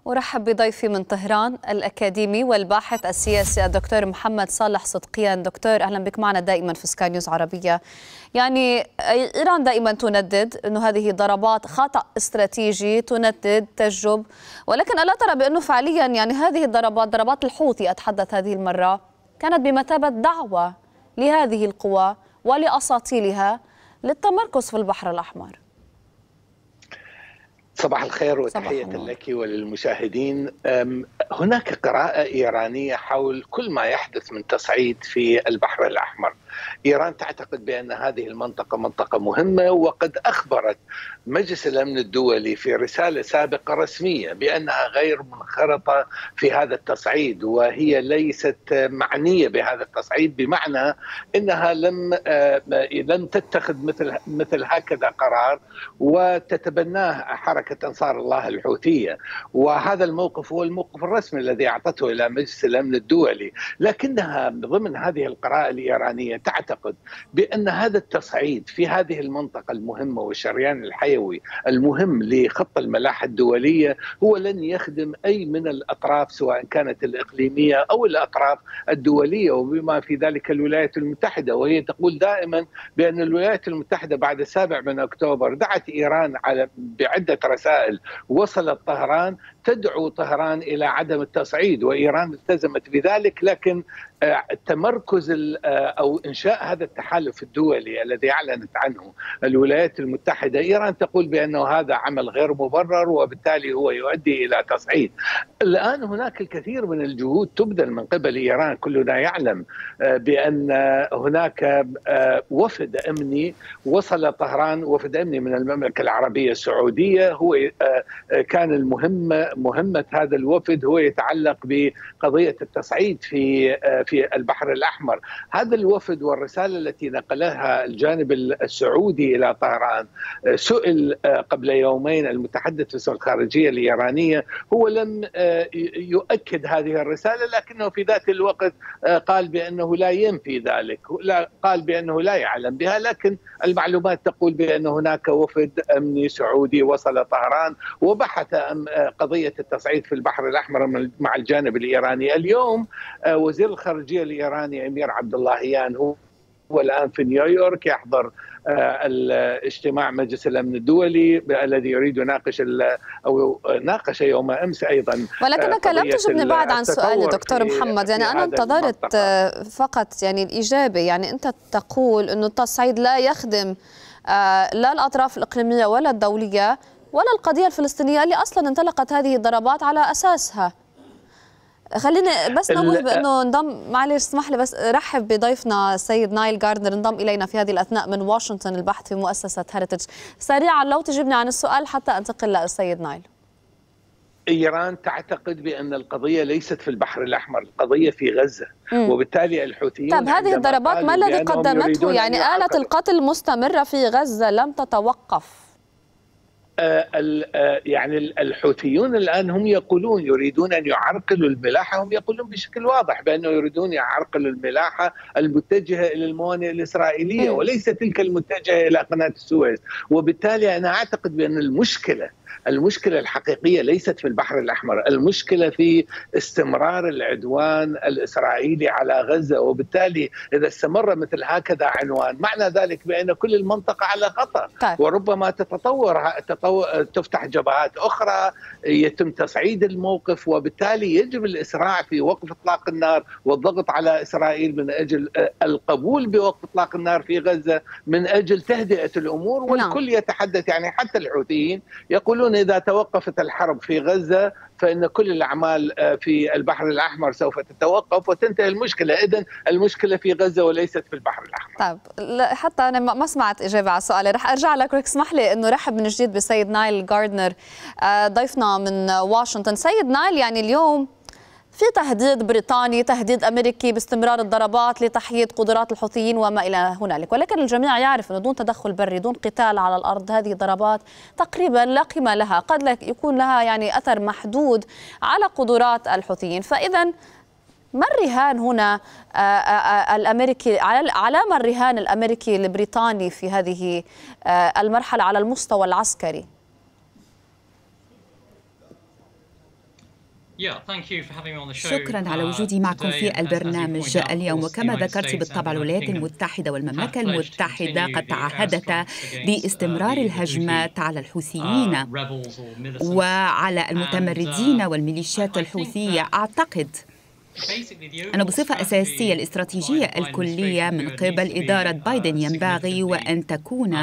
أرحب بضيفي من طهران الأكاديمي والباحث السياسي الدكتور محمد صالح صدقيان. دكتور أهلا بك معنا دائما في سكاي نيوز عربية. يعني إيران دائما تندد أنه هذه ضربات خطأ استراتيجي، تندد تجرب، ولكن ألا ترى بأنه فعليا يعني هذه الضربات، ضربات الحوثي أتحدث هذه المرة، كانت بمثابة دعوة لهذه القوى ولأساطيلها للتمركز في البحر الأحمر؟ صباح الخير وتحية لك وللمشاهدين. هناك قراءة إيرانية حول كل ما يحدث من تصعيد في البحر الأحمر. إيران تعتقد بأن هذه المنطقة منطقة مهمة، وقد أخبرت مجلس الأمن الدولي في رسالة سابقة رسمية بأنها غير منخرطة في هذا التصعيد، وهي ليست معنية بهذا التصعيد، بمعنى أنها لم تتخذ مثل هكذا قرار وتتبناه حركة أنصار الله الحوثية. وهذا الموقف هو الموقف الرسمي الذي أعطته إلى مجلس الأمن الدولي، لكنها ضمن هذه القراءة الإيرانية تعتقد بأن هذا التصعيد في هذه المنطقة المهمة والشريان الحيوي المهم لخط الملاحة الدولية هو لن يخدم أي من الأطراف، سواء كانت الإقليمية أو الأطراف الدولية، وبما في ذلك الولايات المتحدة. وهي تقول دائما بأن الولايات المتحدة بعد 7 من أكتوبر دعت إيران بعدة رسائل وصلت طهران تدعو طهران إلى عدم التصعيد، وإيران التزمت بذلك. لكن تمركز أو إنشاء هذا التحالف الدولي الذي أعلنت عنه الولايات المتحدة، إيران تقول بأنه هذا عمل غير مبرر وبالتالي هو يؤدي إلى تصعيد. الآن هناك الكثير من الجهود تبذل من قبل إيران. كلنا يعلم بأن هناك وفد أمني وصل طهران، وفد أمني من المملكة العربية السعودية. هو كان مهمة هذا الوفد هو يتعلق بقضية التصعيد في البحر الأحمر. هذا الوفد والرسالة التي نقلها الجانب السعودي إلى طهران، سئل قبل يومين المتحدث باسم الخارجية الإيرانية، هو لم يؤكد هذه الرسالة، لكنه في ذات الوقت قال بأنه لا ينفي ذلك، قال بأنه لا يعلم بها، لكن المعلومات تقول بأن هناك وفد أمني سعودي وصل طهران وبحث قضية التصعيد في البحر الأحمر مع الجانب الإيراني. اليوم وزير الخارجية الإيراني أمير عبد اللهيان هو الآن في نيويورك يحضر الاجتماع مجلس الأمن الدولي الذي يريد يناقش أو ناقش يوم أمس أيضا. ولكنك لم تجبني بعد عن سؤالي دكتور محمد. يعني أنا انتظرت فقط يعني الإجابة. يعني أنت تقول أنه التصعيد لا يخدم لا الأطراف الإقليمية ولا الدولية ولا القضية الفلسطينية اللي أصلا انطلقت هذه الضربات على أساسها. خليني بس نوه بأنه انضم، معلش اسمح لي بس رحب بضيفنا السيد نايل جاردنر، انضم إلينا في هذه الأثناء من واشنطن البحث في مؤسسة هيريتج. سريعا لو تجيبني عن السؤال حتى أنتقل للسيد نايل. إيران تعتقد بأن القضية ليست في البحر الأحمر، القضية في غزة، وبالتالي الحوثيون طيب هذه الضربات ما الذي قدمته؟ يعني آلة القتل مستمرة في غزة لم تتوقف. يعني الحوثيون الآن هم يقولون يريدون أن يعرقلوا الملاحة، هم يقولون بشكل واضح بأنه يريدون يعرقلوا الملاحة المتجهة إلى الموانئ الإسرائيلية وليس تلك المتجهة إلى قناة السويس. وبالتالي أنا أعتقد بأن المشكلة الحقيقية ليست في البحر الأحمر، المشكلة في استمرار العدوان الإسرائيلي على غزة. وبالتالي إذا استمر مثل هكذا عنوان، معنى ذلك بأن كل المنطقة على خطر، وربما تفتح جبهات أخرى، يتم تصعيد الموقف، وبالتالي يجب الإسراع في وقف إطلاق النار والضغط على إسرائيل من أجل القبول بوقف إطلاق النار في غزة من أجل تهدئة الأمور. والكل يتحدث، يعني حتى الحوثيين يقولون إذا توقفت الحرب في غزة فإن كل الأعمال في البحر الأحمر سوف تتوقف وتنتهي المشكلة. إذن المشكلة في غزة وليست في البحر الأحمر. طيب حتى أنا ما سمعت إجابة على سؤالي، رح أرجع لك. اسمح لي أنه رحب من جديد بالسيد نايل جاردنر ضيفنا من واشنطن. سيد نايل، يعني اليوم في تهديد بريطاني، تهديد أمريكي باستمرار الضربات لتحييد قدرات الحوثيين وما إلى هنالك، ولكن الجميع يعرف أنه دون تدخل بري، دون قتال على الأرض، هذه الضربات تقريبا لا قيمة لها، قد يكون لها يعني أثر محدود على قدرات الحوثيين. فإذا ما الرهان هنا الأمريكي، على ما الرهان الأمريكي البريطاني في هذه المرحلة على المستوى العسكري؟ شكرا على وجودي معكم في البرنامج اليوم. وكما ذكرت بالطبع الولايات المتحدة والمملكة المتحدة قد تعهدتا باستمرار الهجمات على الحوثيين وعلى المتمردين والميليشيات الحوثية. أعتقد أن بصفة أساسية الاستراتيجية الكلية من قبل إدارة بايدن ينبغي وأن تكون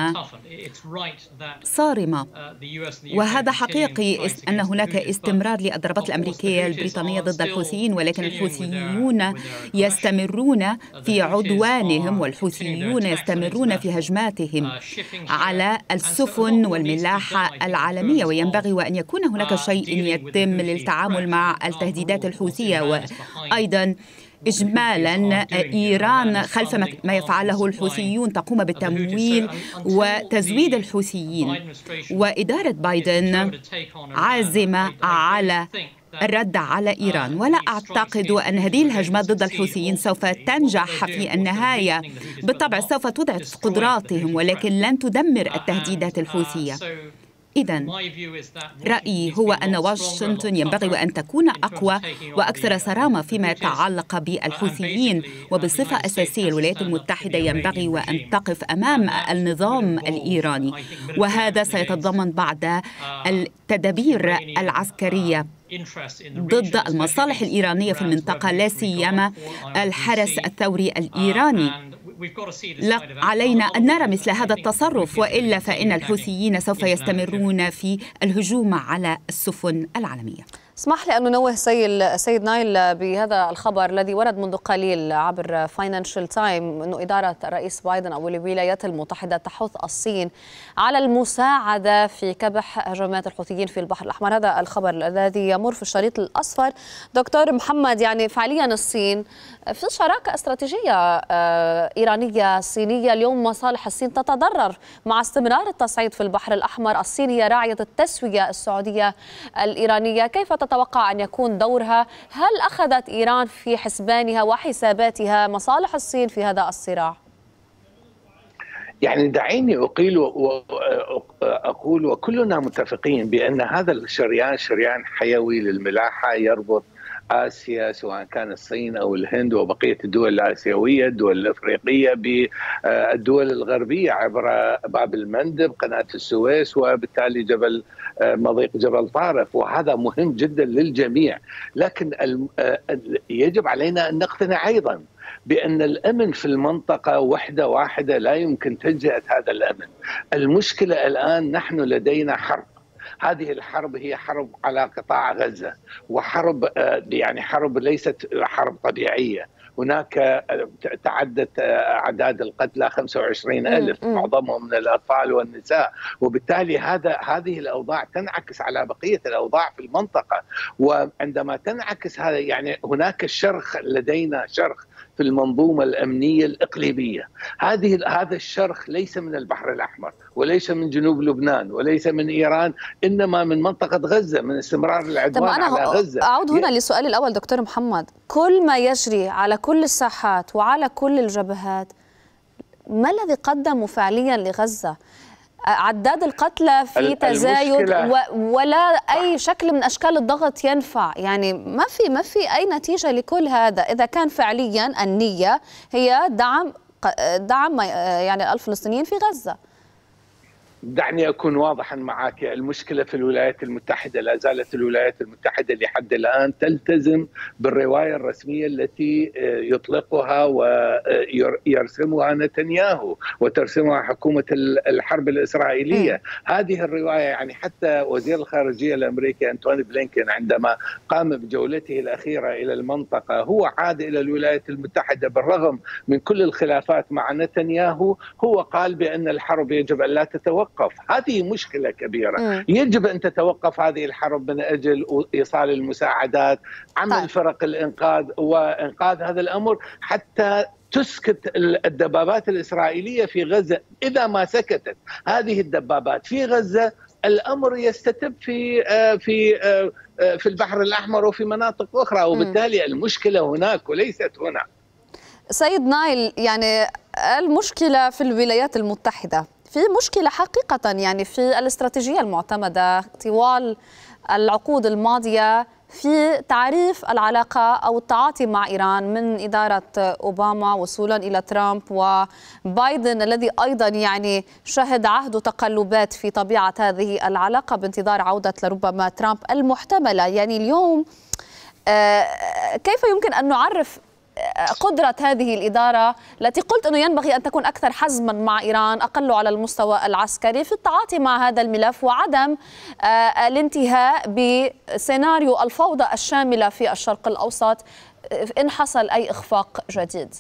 صارمة، وهذا حقيقي أن هناك استمرار للضربات الأمريكية البريطانية ضد الحوثيين، ولكن الحوثيون يستمرون في عدوانهم والحوثيون يستمرون في هجماتهم على السفن والملاحة العالمية، وينبغي وأن يكون هناك شيء يتم للتعامل مع التهديدات الحوثية. وأيضا إجمالا إيران خلف ما يفعله الحوثيون تقوم بتمويل وتزويد الحوثيين، وإدارة بايدن عازمة على الرد على إيران. ولا أعتقد أن هذه الهجمات ضد الحوثيين سوف تنجح في النهاية. بالطبع سوف تضعف قدراتهم ولكن لن تدمر التهديدات الحوثية. إذن رأيي هو أن واشنطن ينبغي وأن تكون أقوى وأكثر صرامة فيما يتعلق بالحوثيين، وبصفة أساسية الولايات المتحدة ينبغي وأن تقف أمام النظام الإيراني، وهذا سيتضمن بعض التدابير العسكرية ضد المصالح الإيرانية في المنطقة، لا سيما الحرس الثوري الإيراني. علينا أن نرى مثل هذا التصرف، وإلا فإن الحوثيين سوف يستمرون في الهجوم على السفن العالمية. اسمح لي أن ننوه سيد نايل بهذا الخبر الذي ورد منذ قليل عبر فاينانشال تايم أنه إدارة الرئيس بايدن أو الولايات المتحدة تحث الصين على المساعدة في كبح هجمات الحوثيين في البحر الأحمر. هذا الخبر الذي يمر في الشريط الأصفر. دكتور محمد، يعني فعليا الصين في شراكة استراتيجية إيرانية صينية. اليوم مصالح الصين تتضرر مع استمرار التصعيد في البحر الأحمر. الصين هي راعية التسوية السعودية الإيرانية. كيف تتوقع أن يكون دورها؟ هل أخذت إيران في حسبانها وحساباتها مصالح الصين في هذا الصراع؟ يعني دعيني أقول وكلنا متفقين بأن هذا الشريان شريان حيوي للملاحة يربط آسيا، سواء كان الصين أو الهند وبقية الدول الآسيوية، الدول الأفريقية، بالدول الغربية عبر باب المندب، قناة السويس، وبالتالي مضيق جبل طارق، وهذا مهم جدا للجميع. لكن يجب علينا أن نقتنع أيضا بأن الأمن في المنطقة وحدة واحدة لا يمكن تجزئة هذا الأمن. المشكلة الآن نحن لدينا حرب. هذه الحرب هي حرب على قطاع غزة، وحرب يعني حرب ليست حرب طبيعية. هناك تعدت أعداد القتلى 25,000، معظمهم من الأطفال والنساء، وبالتالي هذه الأوضاع تنعكس على بقية الأوضاع في المنطقة. وعندما تنعكس هذا يعني هناك شرخ، لدينا شرخ في المنظومة الأمنية الإقليمية. هذا الشرخ ليس من البحر الأحمر، وليس من جنوب لبنان، وليس من إيران، إنما من منطقة غزة، من استمرار العدوان على غزة. أعود هنا لسؤالي الأول دكتور محمد. كل ما يجري على كل الساحات وعلى كل الجبهات، ما الذي قدمه فعليا لغزة؟ عداد القتلى في تزايد ولا أي شكل من أشكال الضغط ينفع. يعني ما في أي نتيجة لكل هذا إذا كان فعليا النية هي دعم يعني الفلسطينيين في غزة. دعني أكون واضحا معك. المشكلة في الولايات المتحدة، لا زالت الولايات المتحدة لحد الآن تلتزم بالرواية الرسمية التي يطلقها ويرسمها نتنياهو وترسمها حكومة الحرب الإسرائيلية. هذه الرواية يعني حتى وزير الخارجية الأمريكي أنتوني بلينكين عندما قام بجولته الأخيرة إلى المنطقة هو عاد إلى الولايات المتحدة بالرغم من كل الخلافات مع نتنياهو. هو قال بأن الحرب يجب أن لا تتوقف. هذه مشكلة كبيرة. يجب أن تتوقف هذه الحرب من أجل إيصال المساعدات، عمل فرق الإنقاذ وإنقاذ هذا الأمر حتى تسكت الدبابات الإسرائيلية في غزة. إذا ما سكتت هذه الدبابات في غزة الأمر يستتب في البحر الأحمر وفي مناطق أخرى، وبالتالي المشكلة هناك وليست هنا. سيد نايل، يعني المشكلة في الولايات المتحدة، في مشكلة حقيقة يعني في الاستراتيجية المعتمدة طوال العقود الماضية في تعريف العلاقة أو التعاطي مع إيران من إدارة أوباما وصولا إلى ترامب وبايدن الذي أيضا يعني شهد عهد تقلبات في طبيعة هذه العلاقة بانتظار عودة لربما ترامب المحتملة. يعني اليوم كيف يمكن أن نعرف قدرة هذه الإدارة التي قلت أنه ينبغي أن تكون أكثر حزما مع إيران، أقل على المستوى العسكري، في التعاطي مع هذا الملف وعدم الانتهاء بسيناريو الفوضى الشاملة في الشرق الأوسط إن حصل أي إخفاق جديد؟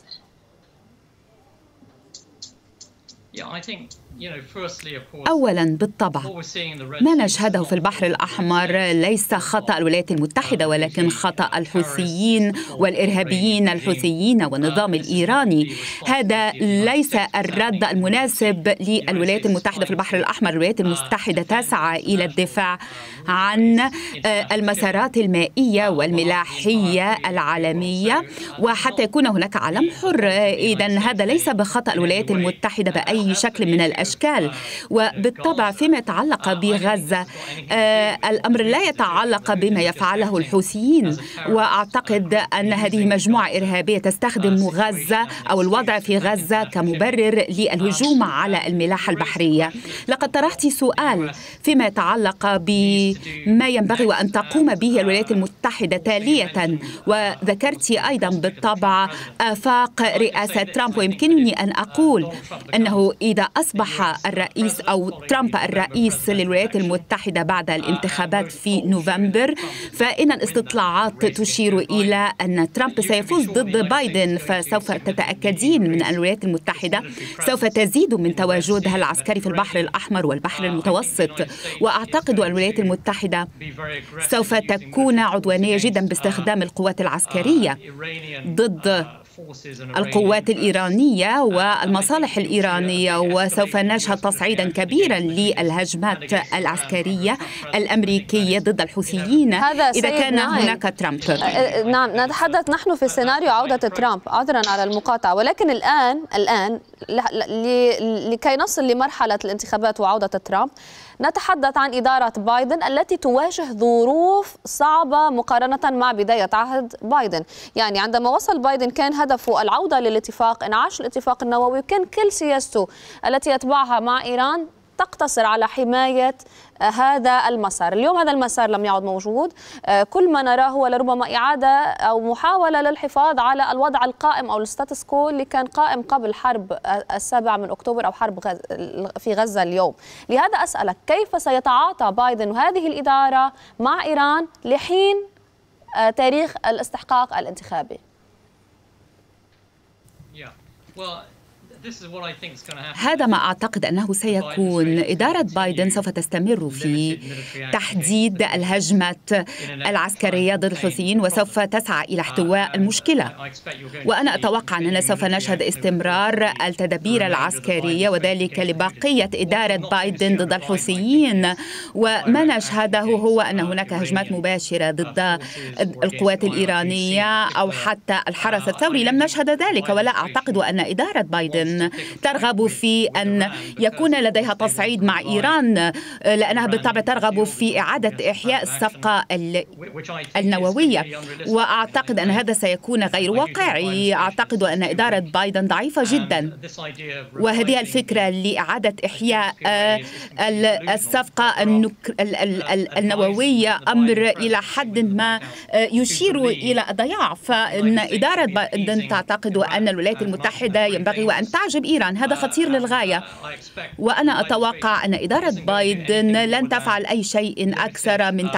أولاً بالطبع ما نشهده في البحر الأحمر ليس خطأ الولايات المتحدة ولكن خطأ الحوثيين والإرهابيين الحوثيين والنظام الإيراني. هذا ليس الرد المناسب للولايات المتحدة في البحر الأحمر. الولايات المتحدة تسعى إلى الدفاع عن المسارات المائية والملاحية العالمية وحتى يكون هناك عالم حر. إذن هذا ليس بخطأ الولايات المتحدة بأي شكل من الأشكال. وبالطبع فيما يتعلق بغزة الأمر لا يتعلق بما يفعله الحوثيين، وأعتقد أن هذه مجموعة إرهابية تستخدم غزة أو الوضع في غزة كمبرر للهجوم على الملاحة البحرية. لقد طرحت سؤال فيما يتعلق بما ينبغي وأن تقوم به الولايات المتحدة تالية، وذكرت أيضا بالطبع آفاق رئاسة ترامب. ويمكنني أن أقول أنه إذا أصبح الرئيس أو ترامب الرئيس للولايات المتحدة بعد الانتخابات في نوفمبر، فإن الاستطلاعات تشير إلى أن ترامب سيفوز ضد بايدن. فسوف تتأكدين من أن الولايات المتحدة سوف تزيد من تواجدها العسكري في البحر الأحمر والبحر المتوسط. وأعتقد أن الولايات المتحدة سوف تكون عدوانية جدا باستخدام القوات العسكرية ضد القوات الإيرانية والمصالح الإيرانية، وسوف نشهد تصعيدا كبيرا للهجمات العسكرية الأمريكية ضد الحوثيين إذا كان هناك ترامب. نعم، نتحدث نحن في سيناريو عودة ترامب، عذرا على المقاطعة، ولكن الآن لكي نصل لمرحلة الانتخابات وعودة ترامب نتحدث عن إدارة بايدن التي تواجه ظروف صعبة مقارنة مع بداية عهد بايدن. يعني عندما وصل بايدن كان هدفه العودة للاتفاق، انعاش الاتفاق النووي، وكان كل سياسته التي يتبعها مع إيران تقتصر على حماية هذا المسار. اليوم هذا المسار لم يعد موجود. كل ما نراه هو لربما إعادة أو محاولة للحفاظ على الوضع القائم أو الستاتس كو اللي كان قائم قبل حرب 7 أكتوبر أو حرب في غزة اليوم. لهذا أسألك كيف سيتعاطى بايدن وهذه الإدارة مع إيران لحين تاريخ الاستحقاق الانتخابي؟ هذا ما أعتقد أنه سيكون. إدارة بايدن سوف تستمر في تحديد الهجمات العسكرية ضد الحوثيين وسوف تسعى إلى احتواء المشكلة. وأنا أتوقع أننا سوف نشهد استمرار التدابير العسكرية وذلك لبقية إدارة بايدن ضد الحوثيين. وما نشهده هو أن هناك هجمات مباشرة ضد القوات الإيرانية أو حتى الحرس الثوري. لم نشهد ذلك، ولا أعتقد أن إدارة بايدن ترغب في أن يكون لديها تصعيد مع إيران، لأنها بالطبع ترغب في إعادة إحياء الصفقة النووية. وأعتقد أن هذا سيكون غير واقعي. أعتقد أن إدارة بايدن ضعيفة جدا، وهذه الفكرة لإعادة إحياء الصفقة النووية أمر إلى حد ما يشير إلى الضياع. فإن إدارة بايدن تعتقد أن الولايات المتحدة ينبغي وأن تعجب إيران. هذا خطير للغاية، وأنا أتوقع أن إدارة بايدن لن تفعل أي شيء أكثر من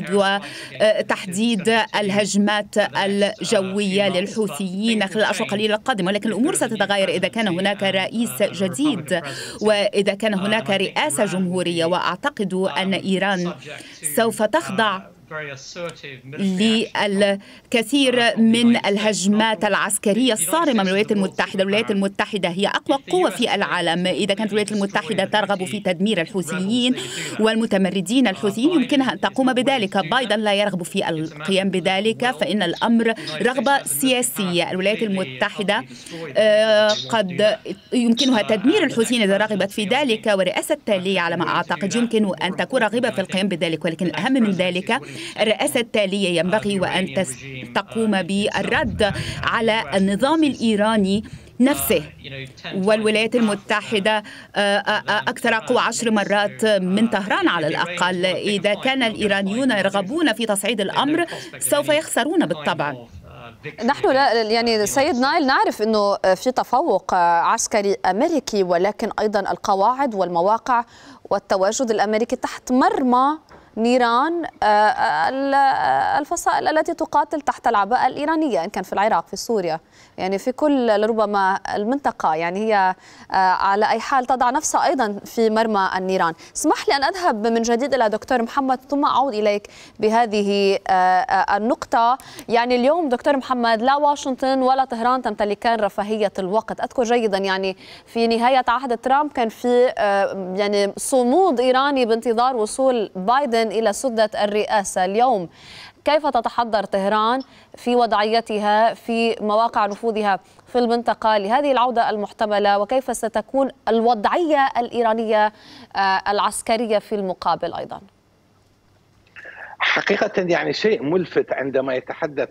تحديد الهجمات الجوية للحوثيين خلال الأشهر القليلة القادمة. ولكن الأمور ستتغير إذا كان هناك رئيس جديد وإذا كان هناك رئاسة جمهورية. وأعتقد أن إيران سوف تخضع للكثير من الهجمات العسكرية الصارمة من الولايات المتحدة. الولايات المتحدة هي أقوى قوة في العالم. إذا كانت الولايات المتحدة ترغب في تدمير الحوثيين والمتمردين الحوثيين يمكنها أن تقوم بذلك. بايدن لا يرغب في القيام بذلك، فإن الأمر رغبة سياسية. الولايات المتحدة قد يمكنها تدمير الحوثيين إذا رغبت في ذلك، والرئاسة التالية على ما أعتقد يمكن أن تكون راغبة في القيام بذلك. ولكن الأهم من ذلك الرئاسة التالية ينبغي وأن تقوم بالرد على النظام الإيراني نفسه. والولايات المتحدة أكثر قوة 10 مرات من طهران على الأقل. إذا كان الإيرانيون يرغبون في تصعيد الأمر سوف يخسرون بالطبع. نحن يعني سيد نايل نعرف أنه في تفوق عسكري أمريكي، ولكن أيضا القواعد والمواقع والتواجد الأمريكي تحت مرمى نيران الفصائل التي تقاتل تحت العباءة الإيرانية، إن كان في العراق، في سوريا، يعني في كل ربما المنطقة. يعني هي على أي حال تضع نفسها أيضا في مرمى النيران. اسمح لي أن أذهب من جديد إلى دكتور محمد ثم أعود إليك بهذه النقطة. يعني اليوم دكتور محمد لا واشنطن ولا طهران تمتلكان رفاهية الوقت. أذكر جيدا يعني في نهاية عهد ترامب كان في يعني صمود إيراني بانتظار وصول بايدن إلى سدة الرئاسة. اليوم كيف تتحضر طهران في وضعيتها في مواقع نفوذها في المنطقة لهذه العودة المحتملة، وكيف ستكون الوضعية الإيرانية العسكرية في المقابل أيضا؟ حقيقة يعني شيء ملفت عندما يتحدث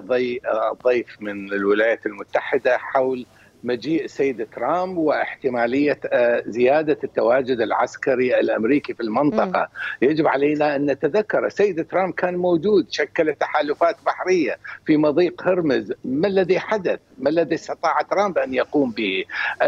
ضيف من الولايات المتحدة حول مجيء السيد ترامب واحتمالية زيادة التواجد العسكري الأمريكي في المنطقة. يجب علينا أن نتذكر السيد ترامب كان موجود، شكل تحالفات بحرية في مضيق هرمز. ما الذي حدث؟ ما الذي استطاع ترامب أن يقوم به؟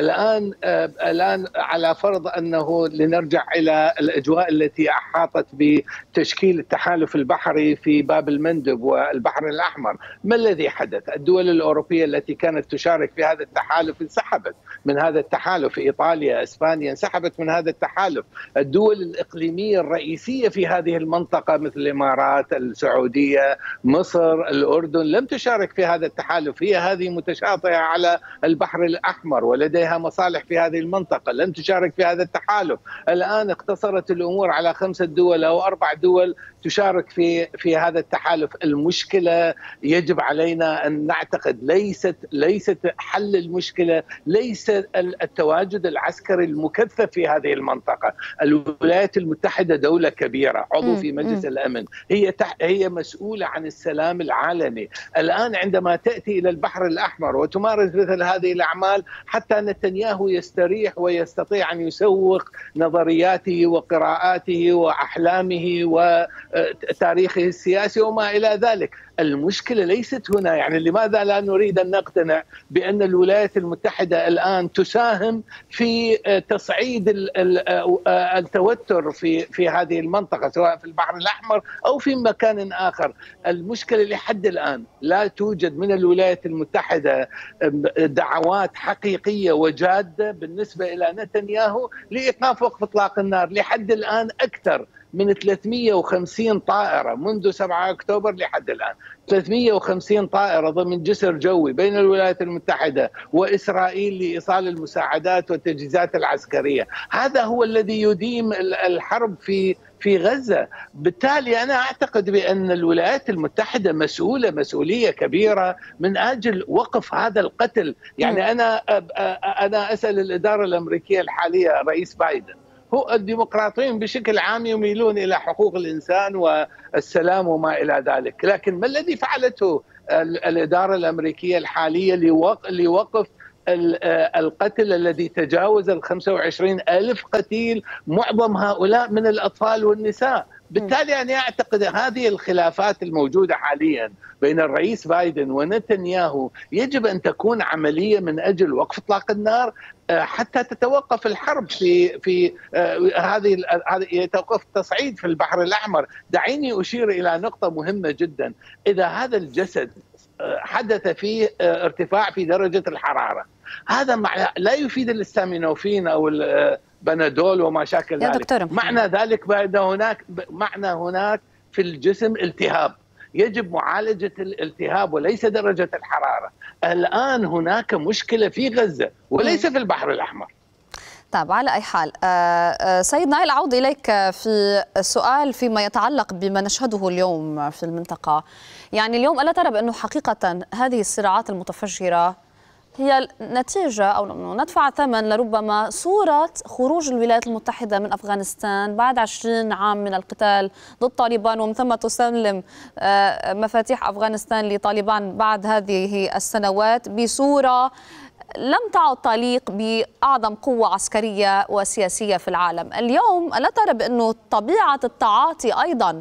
الآن على فرض أنه لنرجع إلى الأجواء التي أحاطت بتشكيل التحالف البحري في باب المندب والبحر الأحمر، ما الذي حدث؟ الدول الأوروبية التي كانت تشارك في هذا التحالف انسحبت من هذا التحالف. إيطاليا، إسبانيا انسحبت من هذا التحالف. الدول الإقليمية الرئيسية في هذه المنطقة مثل الإمارات، السعودية، مصر، الأردن لم تشارك في هذا التحالف. هي هذه متشاطئة على البحر الأحمر ولديها مصالح في هذه المنطقة، لم تشارك في هذا التحالف. الآن اقتصرت الأمور على 5 دول أو 4 دول تشارك في هذا التحالف. المشكلة يجب علينا أن نعتقد ليست حل المشكلة، ليس التواجد العسكري المكثف في هذه المنطقة. الولايات المتحدة دولة كبيرة، عضو في مجلس الأمن، هي مسؤولة عن السلام العالمي. الآن عندما تأتي إلى البحر الأحمر وتمارس مثل هذه الأعمال، حتى نتنياهو يستريح ويستطيع أن يسوق نظرياته وقراءاته وأحلامه وتاريخه السياسي وما إلى ذلك. المشكلة ليست هنا. يعني لماذا لا نريد أن نقتنع بأن الولايات المتحدة الآن تساهم في تصعيد التوتر في هذه المنطقة سواء في البحر الأحمر أو في مكان آخر؟ المشكلة لحد الآن لا توجد من الولايات المتحدة دعوات حقيقية وجادة بالنسبة إلى نتنياهو لإيقاف وقف إطلاق النار. لحد الآن أكثر من 350 طائرة منذ 7 أكتوبر لحد الآن، 350 طائرة ضمن جسر جوي بين الولايات المتحدة وإسرائيل لإيصال المساعدات والتجهيزات العسكرية. هذا هو الذي يديم الحرب في غزة. بالتالي أنا أعتقد بأن الولايات المتحدة مسؤولية كبيرة من أجل وقف هذا القتل. يعني أنا أسأل الإدارة الأمريكية الحالية رئيس بايدن، هو الديمقراطيين بشكل عام يميلون إلى حقوق الإنسان والسلام وما إلى ذلك، لكن ما الذي فعلته الإدارة الأمريكية الحالية لوقف القتل الذي تجاوز 25,000 قتيل، معظم هؤلاء من الأطفال والنساء؟ بالتالي أنا أعتقد هذه الخلافات الموجودة حاليا بين الرئيس بايدن ونتنياهو يجب أن تكون عملية من أجل وقف إطلاق النار حتى تتوقف الحرب في هذه يتوقف التصعيد في البحر الأحمر. دعيني أشير إلى نقطة مهمة جدا. إذا هذا الجسد حدث فيه ارتفاع في درجة الحرارة، هذا لا يفيد الاستامينوفين أو البنادول وما شاكل ذلك. معنى ذلك بأن هناك في الجسم التهاب، يجب معالجة الالتهاب وليس درجة الحرارة. الآن هناك مشكلة في غزة وليس في البحر الأحمر. طيب، على أي حال سيد نايل، أعود إليك في سؤال فيما يتعلق بما نشهده اليوم في المنطقة. يعني اليوم ألا ترى بأنه حقيقة هذه الصراعات المتفجرة هي نتيجة أو ندفع ثمن لربما صورة خروج الولايات المتحدة من أفغانستان بعد 20 عام من القتال ضد طالبان، ومن ثم تسلم مفاتيح أفغانستان لطالبان بعد هذه السنوات بصورة لم تعد تليق بأعظم قوة عسكرية وسياسية في العالم. اليوم ألا ترى بأنه طبيعة التعاطي أيضا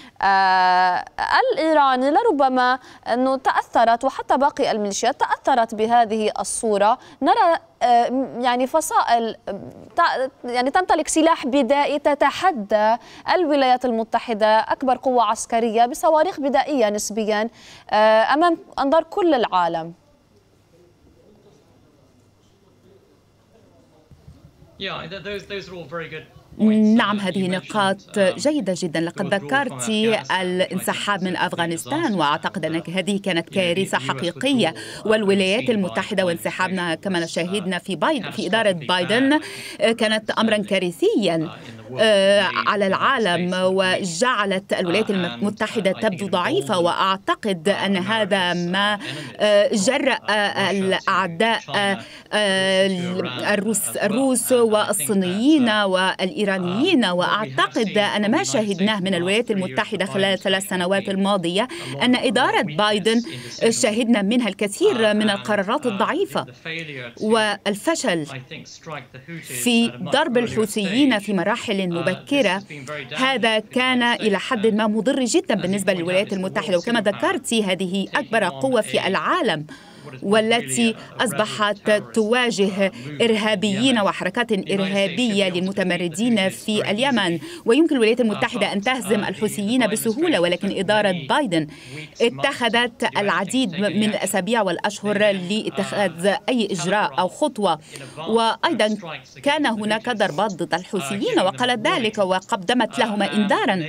الإيراني لربما أنه تأثرت، وحتى باقي الميليشيات تأثرت بهذه الصورة؟ نرى يعني فصائل يعني تمتلك سلاح بدائي تتحدى الولايات المتحدة أكبر قوة عسكرية بصواريخ بدائية نسبيا أمام أنظار كل العالم. نعم، هذه نقاط جيدة جدا. لقد ذكرت الانسحاب من أفغانستان، وأعتقد أن هذه كانت كارثة حقيقية، والولايات المتحدة وانسحابنا كما شاهدنا في إدارة بايدن كانت أمرا كارثيا على العالم، وجعلت الولايات المتحدة تبدو ضعيفة. وأعتقد أن هذا ما جرأ الأعداء الروس والصينيين والإيرانيين. وأعتقد أن ما شاهدناه من الولايات المتحدة خلال 3 سنوات الماضية أن إدارة بايدن شاهدنا منها الكثير من القرارات الضعيفة والفشل في ضرب الحوثيين في مراحل مبكرة. هذا كان إلى حد ما مضر جدا بالنسبة للولايات المتحدة، وكما ذكرت هذه أكبر قوة في العالم والتي أصبحت تواجه إرهابيين وحركات إرهابية للمتمردين في اليمن. ويمكن الولايات المتحدة أن تهزم الحوثيين بسهولة، ولكن إدارة بايدن اتخذت العديد من الأسابيع والأشهر لاتخاذ أي إجراء أو خطوة. وأيضا كان هناك ضربات ضد الحوثيين وقالت ذلك وقدمت لهم إنذارا،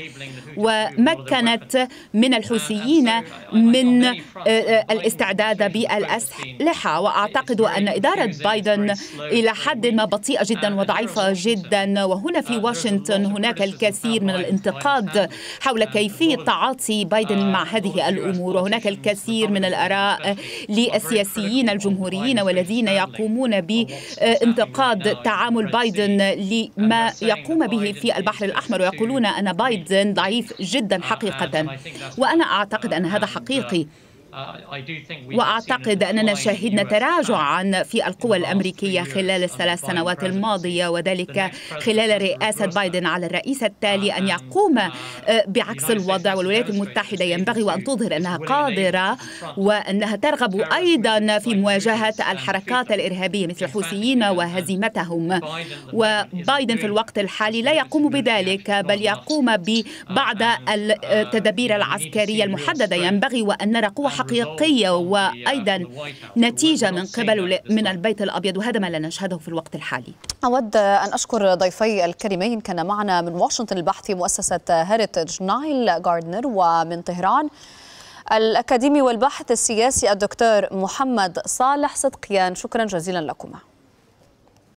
ومكنت من الحوثيين من الاستعداد بالأسلحة. وأعتقد أن إدارة بايدن إلى حد ما بطيئة جدا وضعيفة جدا. وهنا في واشنطن هناك الكثير من الانتقاد حول كيفية تعاطي بايدن مع هذه الأمور، وهناك الكثير من الآراء للسياسيين الجمهوريين والذين يقومون بانتقاد تعامل بايدن لما يقوم به في البحر الأحمر، ويقولون أن بايدن ضعيف جدا حقيقة. وأنا أعتقد أن هذا حقيقي، وأعتقد أننا شاهدنا تراجعا في القوى الأمريكية خلال ال3 سنوات الماضية، وذلك خلال رئاسة بايدن على الرئيس التالي أن يقوم بعكس الوضع. والولايات المتحدة ينبغي وأن تظهر أنها قادرة وأنها ترغب أيضا في مواجهة الحركات الإرهابية مثل الحوثيين وهزيمتهم. وبايدن في الوقت الحالي لا يقوم بذلك، بل يقوم ببعض التدابير العسكرية المحددة. ينبغي وأن نرى قوة حقيقية وأيضا نتيجة من البيت الأبيض، وهذا ما لا نشهده في الوقت الحالي. أود أن أشكر ضيفي الكريمين. كان معنا من واشنطن البحثي مؤسسة هيريتج نايل غاردنر، ومن طهران الأكاديمي والباحث السياسي الدكتور محمد صالح صدقيان. شكرا جزيلا لكما.